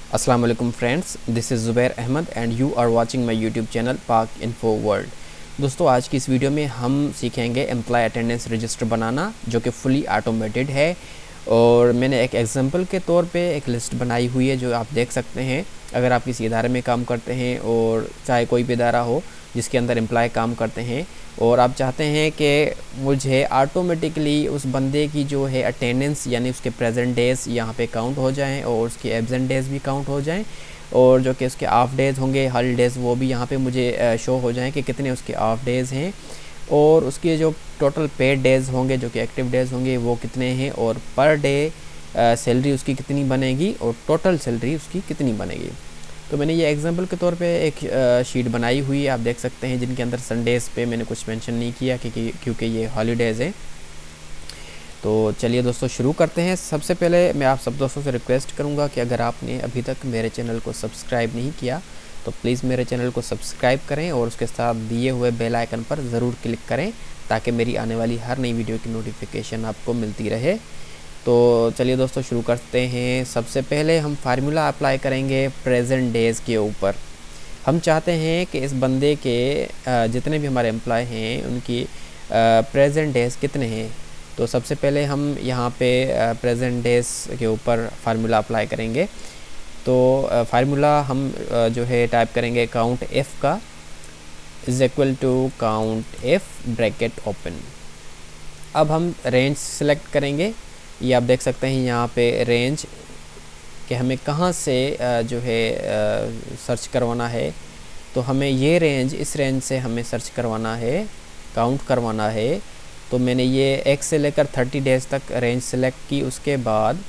अस्सलाम वालेकुम friends, this is Zubair Ahmed and you are watching my YouTube channel Pak Info World. दोस्तों, आज की इस वीडियो में हम सीखेंगे एम्प्लॉय अटेंडेंस रजिस्टर बनाना, जो कि फुली ऑटोमेटेड है। और मैंने एक एग्जांपल के तौर पे एक लिस्ट बनाई हुई है जो आप देख सकते हैं। अगर आप किसी इदारे में काम करते हैं और चाहे कोई भी इदारा हो जिसके अंदर एम्प्लॉय काम करते हैं और आप चाहते हैं कि मुझे ऑटोमेटिकली उस बंदे की जो है अटेंडेंस यानी उसके प्रेजेंट डेज़ यहाँ पे काउंट हो जाएं और उसके एब्सेंट डेज़ भी काउंट हो जाएं, और जो कि उसके ऑफ डेज़ होंगे, हॉलीडेज़, वो भी यहाँ पे मुझे शो हो जाएं कि कितने उसके ऑफ डेज़ हैं, और उसके जो टोटल पेड डेज़ होंगे, जो कि एक्टिव डेज़ होंगे, वो कितने हैं, और पर डे सैलरी उसकी कितनी बनेगी और टोटल सैलरी उसकी कितनी बनेगी। तो मैंने ये एग्जांपल के तौर पे एक शीट बनाई हुई है, आप देख सकते हैं, जिनके अंदर संडेज़ पे मैंने कुछ मेंशन नहीं किया क्योंकि ये हॉलीडेज़ हैं। तो चलिए दोस्तों, शुरू करते हैं। सबसे पहले मैं आप सब दोस्तों से रिक्वेस्ट करूंगा कि अगर आपने अभी तक मेरे चैनल को सब्सक्राइब नहीं किया तो प्लीज़ मेरे चैनल को सब्सक्राइब करें और उसके साथ दिए हुए बेल आइकन पर ज़रूर क्लिक करें ताकि मेरी आने वाली हर नई वीडियो की नोटिफिकेशन आपको मिलती रहे। तो चलिए दोस्तों, शुरू करते हैं। सबसे पहले हम फार्मूला अप्लाई करेंगे प्रेजेंट डेज़ के ऊपर। हम चाहते हैं कि इस बंदे के जितने भी हमारे एम्प्लॉय हैं उनकी प्रेजेंट डेज़ कितने हैं। तो सबसे पहले हम यहाँ पे प्रेजेंट डेज़ के ऊपर फार्मूला अप्लाई करेंगे। तो फार्मूला हम जो है टाइप करेंगे काउंट एफ का is equal to COUNTIF bracket open. अब हम रेंज सेलेक्ट करेंगे। ये आप देख सकते हैं यहाँ पे रेंज कि हमें कहाँ से जो है सर्च करवाना है। तो हमें ये रेंज, इस रेंज से हमें सर्च करवाना है, काउंट करवाना है। तो मैंने ये 1 से लेकर 30 डेज़ तक रेंज सेलेक्ट की। उसके बाद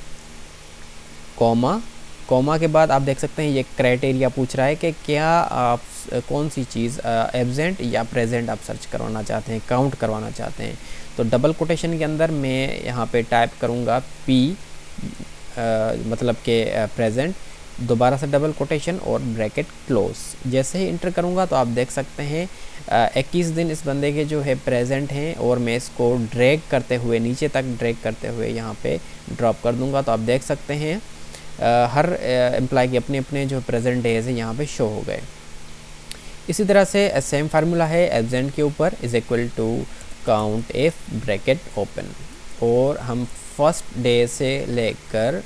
कॉमा के बाद आप देख सकते हैं ये क्राइटेरिया पूछ रहा है कि क्या आप कौन सी चीज़ एब्सेंट या प्रेजेंट आप सर्च करवाना चाहते हैं, काउंट करवाना चाहते हैं। तो डबल कोटेशन के अंदर मैं यहाँ पे टाइप करूँगा पी, मतलब कि प्रेजेंट, दोबारा से डबल कोटेशन और ब्रैकेट क्लोज। जैसे ही इंटर करूँगा तो आप देख सकते हैं 21 दिन इस बंदे के जो है प्रेजेंट हैं, और मैं इसको ड्रैग करते हुए नीचे तक ड्रैग करते हुए यहाँ पे ड्रॉप कर दूँगा। तो आप देख सकते हैं हर एम्प्लॉय के अपने अपने जो प्रेजेंट डेज है यहाँ पे शो हो गए। इसी तरह से सेम फार्मूला है एब्सेंट के ऊपर is equal to COUNTIF bracket open, और हम फर्स्ट डे से लेकर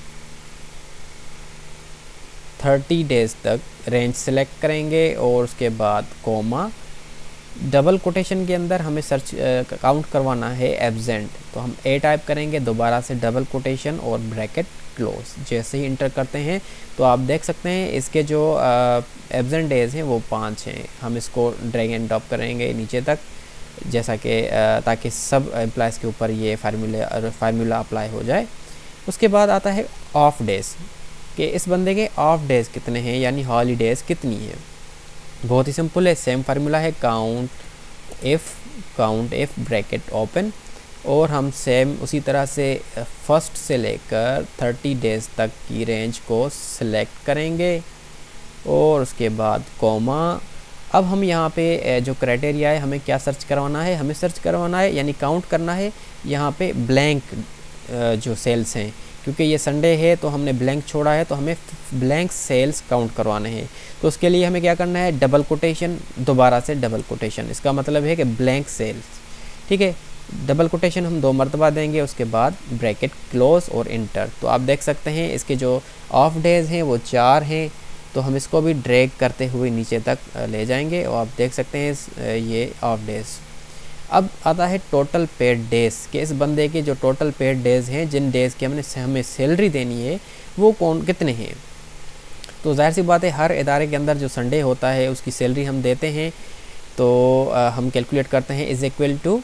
30 डेज़ तक रेंज सेलेक्ट करेंगे और उसके बाद कॉमा, डबल कोटेशन के अंदर हमें सर्च काउंट करवाना है एब्सेंट। तो हम ए टाइप करेंगे, दोबारा से डबल कोटेशन और ब्रैकेट क्लोज। जैसे ही इंटर करते हैं तो आप देख सकते हैं इसके जो एब्सेंट डेज हैं वो 5 हैं। हम इसको ड्रैग एंड ड्रॉप करेंगे नीचे तक, जैसा कि ताकि सब एम्प्लॉयज़ के ऊपर ये फार्मूला अप्लाई हो जाए। उसके बाद आता है ऑफ डेज़, कि इस बंदे के ऑफ डेज़ कितने हैं, यानी हॉलीडेज़ कितनी है। बहुत ही सिंपल है, सेम फार्मूला है काउंट एफ ब्रैकेट ओपन, और हम सेम उसी तरह से फर्स्ट से लेकर 30 डेज़ तक की रेंज को सिलेक्ट करेंगे और उसके बाद कॉमा। अब हम यहाँ पे जो क्राइटेरिया है, हमें क्या सर्च करवाना है, हमें सर्च करवाना है यानी काउंट करना है यहाँ पे ब्लैंक जो सेल्स हैं, क्योंकि ये संडे है तो हमने ब्लैंक छोड़ा है, तो हमें ब्लैंक सेल्स काउंट करवाने हैं। तो उसके लिए हमें क्या करना है, डबल कोटेशन, दोबारा से डबल कोटेशन। इसका मतलब है कि ब्लैंक सेल्स, ठीक है। डबल कोटेशन हम 2 मरतबा देंगे, उसके बाद ब्रैकेट क्लोज और इंटर। तो आप देख सकते हैं इसके जो ऑफ डेज़ हैं वो 4 हैं। तो हम इसको भी ड्रैग करते हुए नीचे तक ले जाएंगे और आप देख सकते हैं ये ऑफ डेज़। अब आता है टोटल पेड डेज़, कि इस बंदे के जो टोटल पेड डेज़ हैं, जिन डेज़ की हमें सैलरी देनी है, वो कितने हैं। तो जाहिर सी बात है, हर इदारे के अंदर जो संडे होता है उसकी सैलरी हम देते हैं। तो हम कैलकुलेट करते हैं is equal to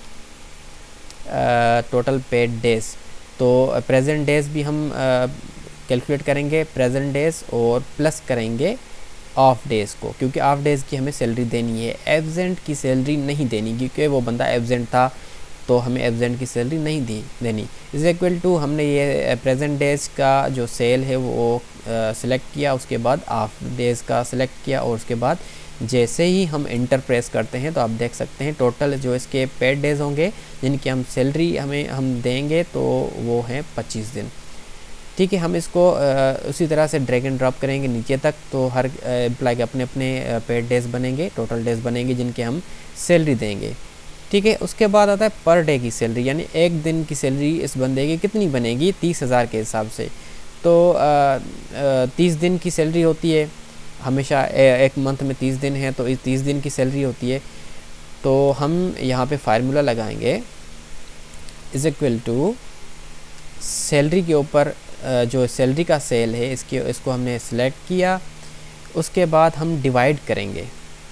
total paid days. तो प्रेजेंट डेज़ भी हम कैलकुलेट करेंगे, प्रेजेंट डेज़, और प्लस करेंगे ऑफ डेज़ को, क्योंकि ऑफ डेज़ की हमें सैलरी देनी है, एब्सेंट की सैलरी नहीं देनी, क्योंकि वो बंदा एब्सेंट था तो हमें एब्सेंट की सैलरी नहीं देनी। इज़ इक्वल टू हमने ये प्रेजेंट डेज़ का जो सेल है वो सिलेक्ट किया, उसके बाद ऑफ डेज़ का सिलेक्ट किया, और उसके बाद जैसे ही हम इंटर प्रेस करते हैं तो आप देख सकते हैं टोटल जो इसके पेड डेज़ होंगे जिनकी हम सैलरी हम देंगे तो वो हैं 25 दिन। ठीक है, हम इसको उसी तरह से ड्रैग एंड ड्रॉप करेंगे नीचे तक, तो हर एम्प्लॉय के अपने अपने पेड डेज बनेंगे, टोटल डेज बनेंगे जिनके हम सैलरी देंगे। ठीक है, उसके बाद आता है पर डे की सैलरी, यानी एक दिन की सैलरी इस बंदे की कितनी बनेगी 30,000 के हिसाब से। तो 30 दिन की सैलरी होती है हमेशा, एक मंथ में 30 दिन है तो इस 30 दिन की सैलरी होती है। तो हम यहाँ पे फार्मूला लगाएंगे इज़ इक्वल टू सैलरी के ऊपर जो सैलरी का सेल है इसको हमने सेलेक्ट किया, उसके बाद हम डिवाइड करेंगे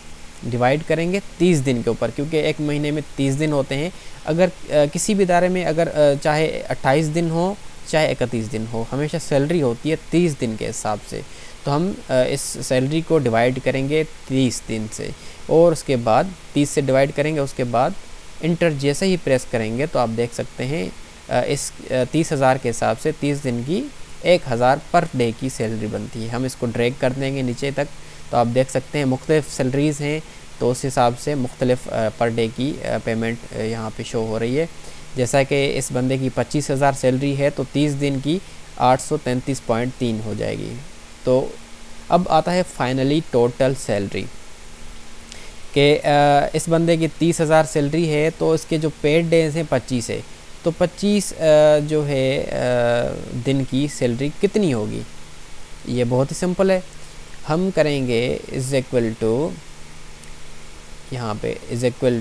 30 दिन के ऊपर, क्योंकि एक महीने में 30 दिन होते हैं। अगर किसी भी इदारे में अगर चाहे 28 दिन हो चाहे 31 दिन हो, हमेशा सैलरी होती है 30 दिन के हिसाब से। तो हम इस सैलरी को डिवाइड करेंगे 30 दिन से, और उसके बाद 30 से डिवाइड करेंगे, उसके बाद इंटर जैसे ही प्रेस करेंगे तो आप देख सकते हैं इस 30,000 के हिसाब से 30 दिन की 1,000 पर डे की सैलरी बनती है। हम इसको ड्रैग कर देंगे नीचे तक, तो आप देख सकते हैं मुख्तलिफ सैलरीज़ हैं, तो उस हिसाब से मुख्तलिफ पर डे की पेमेंट यहाँ पे शो हो रही है। जैसा कि इस बंदे की 25,000 सैलरी है तो 30 दिन की 833.3 हो जाएगी। तो अब आता है फाइनली टोटल सैलरी कि इस बंदे की 30,000 सैलरी है तो इसके जो पेड डेज हैं 25 है, तो 25 जो है दिन की सैलरी कितनी होगी, ये बहुत ही सिंपल है। हम करेंगे इज़ इक्वल टू, यहाँ पे is equal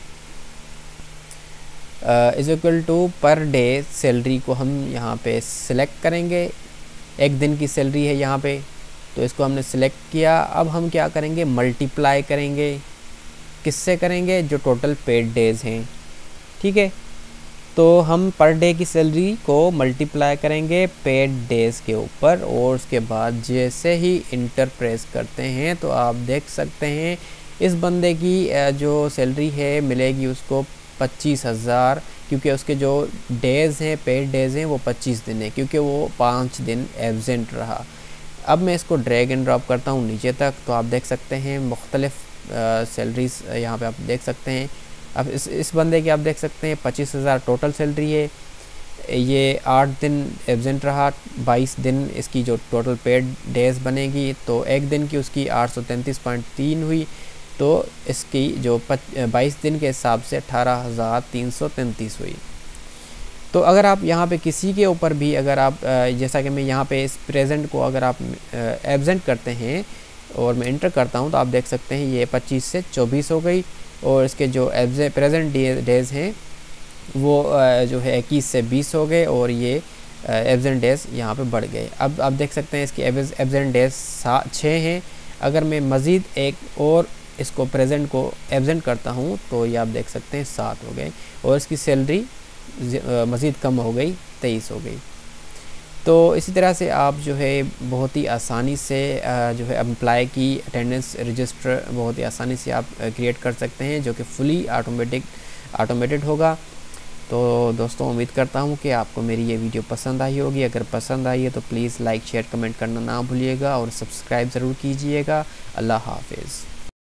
to per day salary को हम यहाँ पे सिलेक्ट करेंगे। एक दिन की सैलरी है यहाँ पे, तो इसको हमने सिलेक्ट किया। अब हम क्या करेंगे, मल्टीप्लाई करेंगे, किससे करेंगे, जो टोटल पेड डेज़ हैं। ठीक है, तो हम पर डे की सैलरी को मल्टीप्लाई करेंगे पेड डेज़ के ऊपर, और उसके बाद जैसे ही इंटर प्रेस करते हैं तो आप देख सकते हैं इस बंदे की जो सैलरी है मिलेगी उसको 25,000, क्योंकि उसके जो डेज़ हैं पेड डेज़ हैं वो 25 दिन है, क्योंकि वो 5 दिन एब्सेंट रहा। अब मैं इसको ड्रैग एंड ड्रॉप करता हूँ नीचे तक, तो आप देख सकते हैं मुख्तलिफ सैलरीज़ यहाँ पे आप देख सकते हैं। अब इस बंदे की आप देख सकते हैं 25,000 टोटल सैलरी है, ये 8 दिन एब्सेंट रहा, 22 दिन इसकी जो टोटल पेड डेज़ बनेगी, तो एक दिन की उसकी 833.3 हुई, तो इसकी जो 22 दिन के हिसाब से 18,333 हुई। तो अगर आप यहाँ पे किसी के ऊपर भी अगर आप जैसा कि मैं यहाँ पे इस प्रेजेंट को अगर आप एब्सेंट करते हैं और मैं इंटर करता हूँ तो आप देख सकते हैं ये 25 से 24 हो गई, और इसके जो प्रेजेंट डेज़ हैं वो जो है 21 से 20 हो गए, और ये एब्सेंट डेज़ यहाँ पे बढ़ गए। अब आप देख सकते हैं इसकी एब्सेंट डेज़ 6 हैं। अगर मैं मज़ीद एक और इसको प्रेजेंट को एब्सेंट करता हूँ तो ये आप देख सकते हैं 7 हो गए, और इसकी सैलरी मज़ीद कम हो गई, 23 हो गई। तो इसी तरह से आप जो है बहुत ही आसानी से जो है एम्प्लॉय की अटेंडेंस रजिस्टर बहुत ही आसानी से आप क्रिएट कर सकते हैं, जो कि फुली ऑटोमेटेड होगा। तो दोस्तों उम्मीद करता हूँ कि आपको मेरी ये वीडियो पसंद आई होगी। अगर पसंद आई है तो प्लीज़ लाइक शेयर कमेंट करना ना भूलिएगा, और सब्सक्राइब ज़रूर कीजिएगा। अल्लाह हाफिज़।